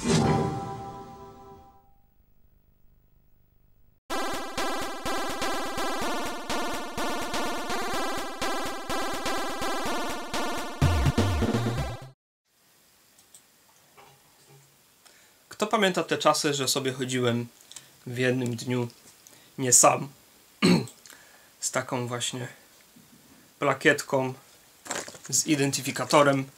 Kto pamięta te czasy, że sobie chodziłem w jednym dniu nie sam, z taką właśnie plakietką, z identyfikatorem.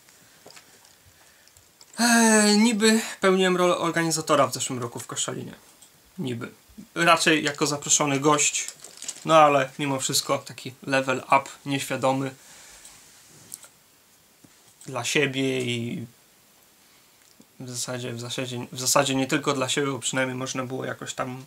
Niby pełniłem rolę organizatora w zeszłym roku w Koszalinie. Niby. Raczej jako zaproszony gość, no ale mimo wszystko taki level up, nieświadomy dla siebie i w zasadzie nie tylko dla siebie, bo przynajmniej można było jakoś tam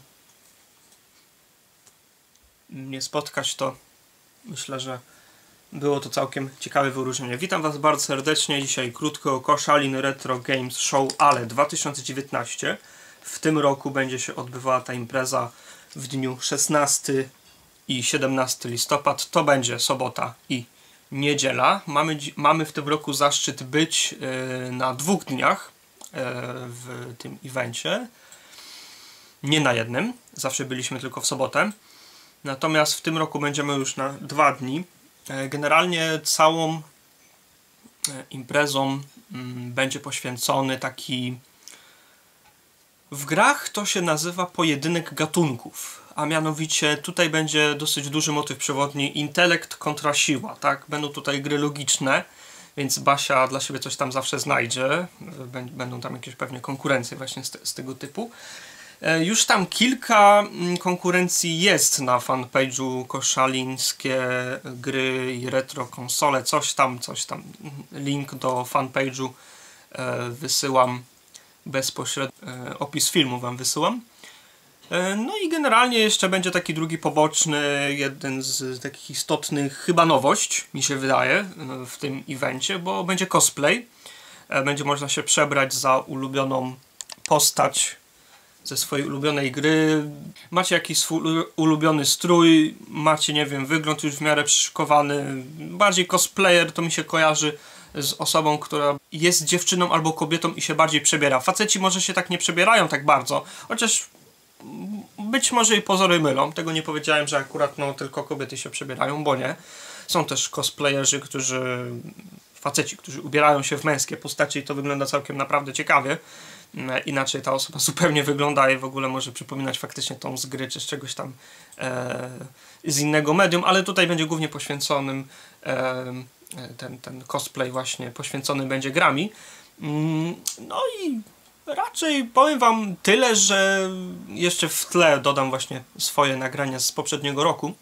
mnie spotkać, to myślę, że było to całkiem ciekawe wyróżnienie. Witam Was bardzo serdecznie. Dzisiaj krótko Koszalin Retro Games Show, ale 2019. W tym roku będzie się odbywała ta impreza w dniu 16 i 17 listopad. To będzie sobota i niedziela. Mamy w tym roku zaszczyt być na 2 dniach w tym evencie. Nie na jednym. Zawsze byliśmy tylko w sobotę. Natomiast w tym roku będziemy już na 2 dni. Generalnie całą imprezą będzie poświęcony taki... W grach to się nazywa pojedynek gatunków, a mianowicie tutaj będzie dosyć duży motyw przewodni intelekt kontra siła, tak? Będą tutaj gry logiczne, więc Basia dla siebie coś tam zawsze znajdzie. Będą tam jakieś pewnie konkurencje właśnie z tego typu. Już tam kilka konkurencji jest na fanpage'u Koszalińskie Gry i Retro Konsole, coś tam. Link do fanpage'u wysyłam bezpośrednio, opis filmu wam wysyłam. No i generalnie jeszcze będzie taki drugi poboczny, jeden z takich istotnych, chyba nowość, mi się wydaje, w tym evencie, bo będzie cosplay. Będzie można się przebrać za ulubioną postać ze swojej ulubionej gry. Macie jakiś swój ulubiony strój, macie, nie wiem, wygląd już w miarę przyszykowany. Bardziej cosplayer to mi się kojarzy z osobą, która jest dziewczyną albo kobietą i się bardziej przebiera. Faceci może się tak nie przebierają tak bardzo, chociaż być może i pozory mylą. Tego nie powiedziałem, że akurat tylko kobiety się przebierają, bo nie. Są też cosplayerzy, faceci, którzy ubierają się w męskie postacie i to wygląda całkiem naprawdę ciekawie. Inaczej ta osoba zupełnie wygląda i w ogóle może przypominać faktycznie tą z gry, czy z czegoś tam z innego medium, ale tutaj będzie głównie poświęconym ten cosplay właśnie poświęcony będzie grami. No i raczej powiem wam tyle, że jeszcze w tle dodam właśnie swoje nagrania z poprzedniego roku.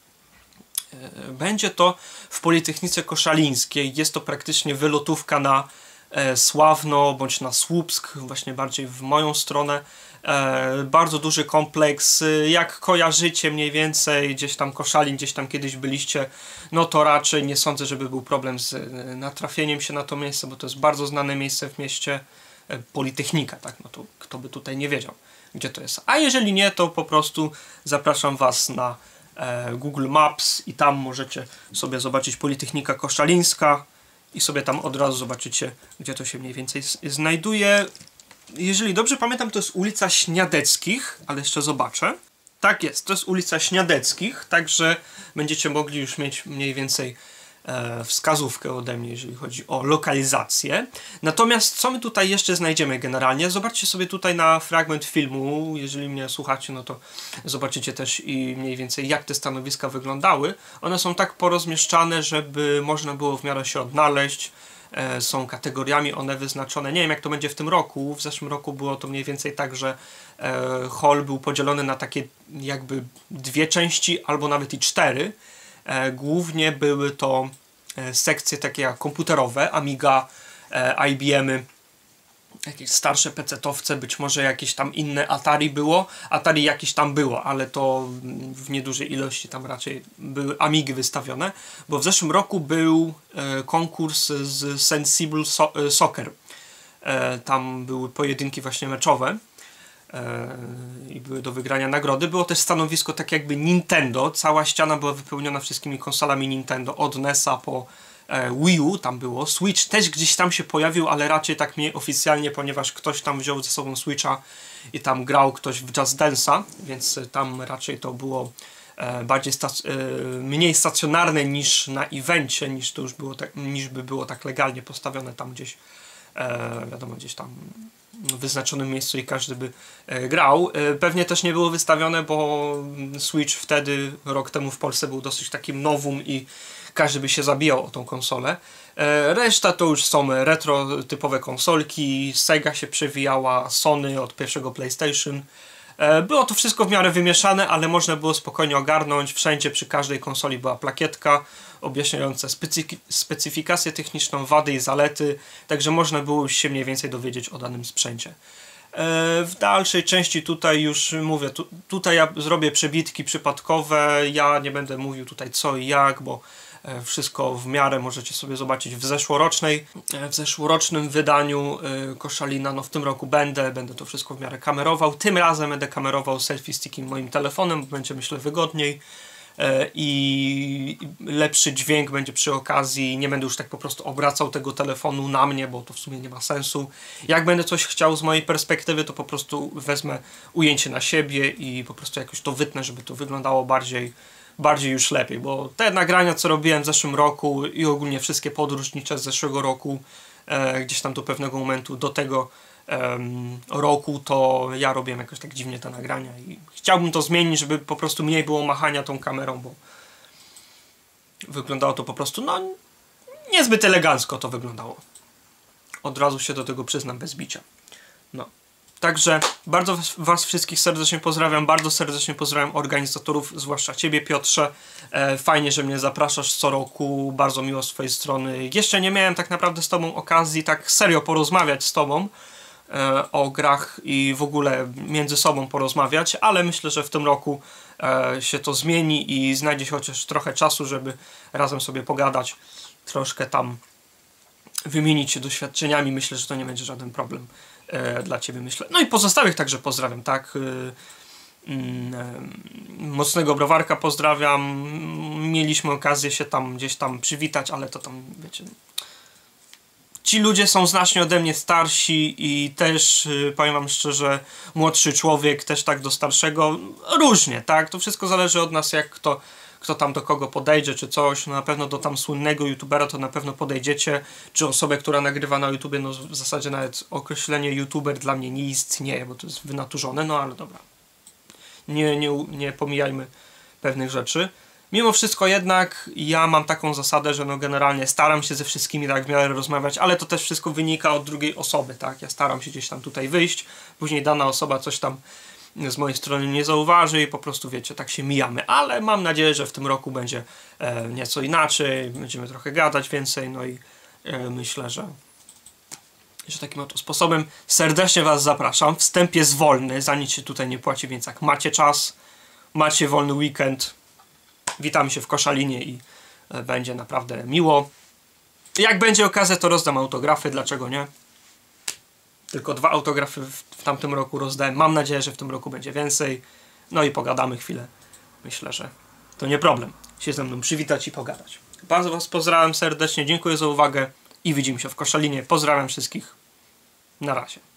Będzie to w Politechnice Koszalińskiej. Jest to praktycznie wylotówka na Sławno bądź na Słupsk, właśnie bardziej w moją stronę. Bardzo duży kompleks, jak kojarzycie mniej więcej gdzieś tam Koszalin, gdzieś tam kiedyś byliście, no to raczej nie sądzę, żeby był problem z natrafieniem się na to miejsce, bo to jest bardzo znane miejsce w mieście, Politechnika, tak, no to kto by tutaj nie wiedział, gdzie to jest. A jeżeli nie, to po prostu zapraszam was na Google Maps i tam możecie sobie zobaczyć Politechnika Koszalińska i sobie tam od razu zobaczycie, gdzie to się mniej więcej znajduje. Jeżeli dobrze pamiętam, to jest ulica Śniadeckich, ale jeszcze zobaczę. Tak jest, to jest ulica Śniadeckich, także będziecie mogli już mieć mniej więcej wskazówkę ode mnie, jeżeli chodzi o lokalizację. Natomiast co my tutaj jeszcze znajdziemy generalnie? Zobaczcie sobie tutaj na fragment filmu, jeżeli mnie słuchacie, no to zobaczycie też i mniej więcej jak te stanowiska wyglądały. One są tak porozmieszczane, żeby można było w miarę się odnaleźć. Są kategoriami one wyznaczone. Nie wiem jak to będzie w tym roku. W zeszłym roku było to mniej więcej tak, że hall był podzielony na takie jakby 2 części, albo nawet i 4. Głównie były to sekcje takie jak komputerowe, Amiga, IBM-y, jakieś starsze PC-towce, być może jakieś tam inne Atari było. Atari jakieś tam było, ale to w niedużej ilości, tam raczej były Amigi wystawione, bo w zeszłym roku był konkurs z Sensible Soccer. Tam były pojedynki właśnie meczowe i były do wygrania nagrody. Było też stanowisko tak jakby Nintendo, cała ściana była wypełniona wszystkimi konsolami Nintendo, od NES-a po Wii U tam było, Switch też gdzieś tam się pojawił, ale raczej tak mniej oficjalnie, ponieważ ktoś tam wziął ze sobą Switcha i tam grał ktoś w Just Dance'a, więc tam raczej to było bardziej mniej stacjonarne niż na evencie, niż to już było niż by było tak legalnie postawione tam gdzieś, wiadomo, gdzieś tam w wyznaczonym miejscu i każdy by grał. Pewnie też nie było wystawione, bo Switch wtedy, rok temu w Polsce był dosyć takim nowum i każdy by się zabijał o tą konsolę. Reszta to już są retro typowe konsolki, Sega się przewijała, Sony od pierwszego PlayStation. Było to wszystko w miarę wymieszane, ale można było spokojnie ogarnąć. Wszędzie przy każdej konsoli była plakietka objaśniająca specyfikację techniczną, wady i zalety, także można było już się mniej więcej dowiedzieć o danym sprzęcie. W dalszej części tutaj już mówię, tutaj ja zrobię przebitki przypadkowe, ja nie będę mówił tutaj co i jak, bo wszystko w miarę możecie sobie zobaczyć w zeszłorocznym wydaniu Koszalina. No w tym roku będę to wszystko w miarę kamerował. Tym razem będę kamerował selfie stickiem moim telefonem, bo będzie, myślę, wygodniej i lepszy dźwięk będzie przy okazji. Nie będę już tak po prostu obracał tego telefonu na mnie, bo to w sumie nie ma sensu. Jak będę coś chciał z mojej perspektywy, to po prostu wezmę ujęcie na siebie i po prostu jakoś to wytnę, żeby to wyglądało bardziej już lepiej, bo te nagrania, co robiłem w zeszłym roku i ogólnie wszystkie podróżnicze z zeszłego roku, gdzieś tam do pewnego momentu, do tego roku, to ja robiłem jakoś tak dziwnie te nagrania i chciałbym to zmienić, żeby po prostu mniej było machania tą kamerą, bo wyglądało to po prostu, no, niezbyt elegancko to wyglądało. Od razu się do tego przyznam bez bicia. No. Także bardzo was wszystkich serdecznie pozdrawiam, bardzo serdecznie pozdrawiam organizatorów, zwłaszcza Ciebie, Piotrze. Fajnie, że mnie zapraszasz co roku, bardzo miło z Twojej strony. Jeszcze nie miałem tak naprawdę z Tobą okazji tak serio porozmawiać z Tobą o grach i w ogóle między sobą porozmawiać, ale myślę, że w tym roku się to zmieni i znajdzie się chociaż trochę czasu, żeby razem sobie pogadać, troszkę tam wymienić się doświadczeniami. Myślę, że to nie będzie żaden problem dla Ciebie, myślę. No i pozostałych także pozdrawiam, tak? Mocnego Browarka pozdrawiam. Mieliśmy okazję się tam gdzieś tam przywitać, ale to tam, wiecie, ci ludzie są znacznie ode mnie starsi i też, powiem wam szczerze, młodszy człowiek też tak do starszego, różnie, tak? To wszystko zależy od nas, jak kto tam do kogo podejdzie, czy coś. No na pewno do tam słynnego youtubera to na pewno podejdziecie, czy osobę, która nagrywa na YouTubie, no w zasadzie nawet określenie youtuber dla mnie nie istnieje, bo to jest wynaturzone, no ale dobra. Nie pomijajmy pewnych rzeczy. Mimo wszystko jednak ja mam taką zasadę, że no generalnie staram się ze wszystkimi tak w miarę rozmawiać, ale to też wszystko wynika od drugiej osoby, tak? Ja staram się gdzieś tam tutaj wyjść, później dana osoba coś tam z mojej strony nie zauważy i po prostu, wiecie, tak się mijamy, ale mam nadzieję, że w tym roku będzie nieco inaczej, będziemy trochę gadać więcej, no i myślę, że takim oto sposobem serdecznie was zapraszam. Wstęp jest wolny, za nic się tutaj nie płaci, więc jak macie czas, macie wolny weekend, witamy się w Koszalinie i będzie naprawdę miło. Jak będzie okazja, to rozdam autografy, dlaczego nie? Tylko 2 autografy w tamtym roku rozdałem. Mam nadzieję, że w tym roku będzie więcej. No i pogadamy chwilę. Myślę, że to nie problem się ze mną przywitać i pogadać. Bardzo was pozdrawiam serdecznie, dziękuję za uwagę i widzimy się w Koszalinie. Pozdrawiam wszystkich. Na razie.